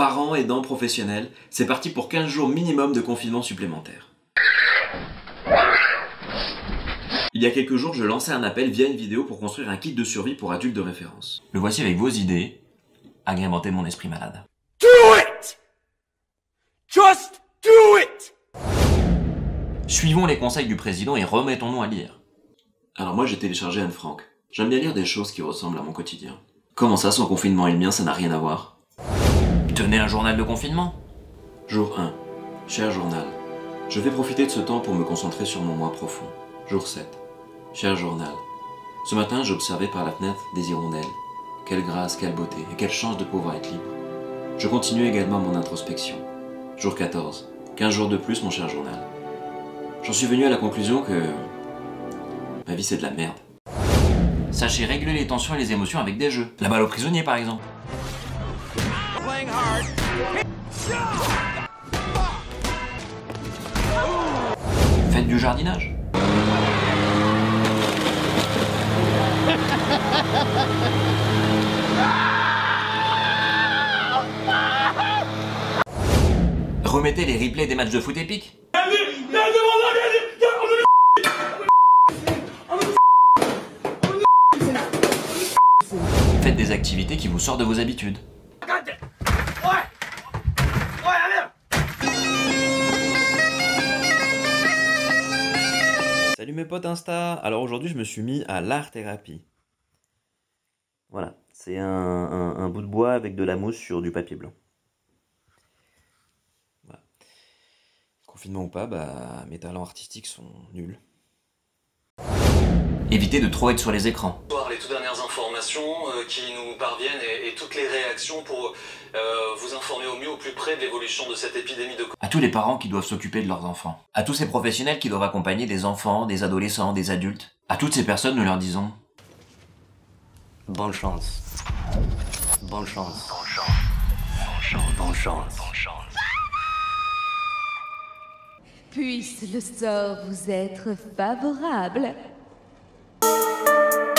parent, aidant, professionnel, c'est parti pour 15 jours minimum de confinement supplémentaire. Il y a quelques jours, je lançais un appel via une vidéo pour construire un kit de survie pour adultes de référence. Le voici avec vos idées, agrémentez mon esprit malade. Do it! Just do it! Suivons les conseils du président et remettons-nous à lire. Alors moi j'ai téléchargé Anne Frank. J'aime bien lire des choses qui ressemblent à mon quotidien. Comment ça, son confinement et le mien, ça n'a rien à voir? Tenez un journal de confinement. Jour 1. Cher journal. Je vais profiter de ce temps pour me concentrer sur mon moi profond. Jour 7. Cher journal. Ce matin, j'observais par la fenêtre des hirondelles. Quelle grâce, quelle beauté, et quelle chance de pouvoir être libre. Je continue également mon introspection. Jour 14. 15 jours de plus, mon cher journal. J'en suis venu à la conclusion que... ma vie c'est de la merde. Sachez régler les tensions et les émotions avec des jeux. La balle aux prisonniers par exemple. Faites du jardinage. Remettez les replays des matchs de foot épiques. Faites des activités qui vous sortent de vos habitudes. Salut mes potes Insta. Alors aujourd'hui je me suis mis à l'art-thérapie. Voilà, c'est un bout de bois avec de la mousse sur du papier blanc. Voilà. Confinement ou pas, bah mes talents artistiques sont nuls. Évitez de trop être sur les écrans. Les toutes dernières informations qui nous parviennent et toutes les réactions pour vous informer au mieux, au plus près de l'évolution de cette épidémie de... À tous les parents qui doivent s'occuper de leurs enfants. À tous ces professionnels qui doivent accompagner des enfants, des adolescents, des adultes. À toutes ces personnes, nous leur disons... Bonne chance. Bonne chance. Bonne chance. Bonne chance. Bonne chance. Bonne chance. Puisse le sort vous être favorable.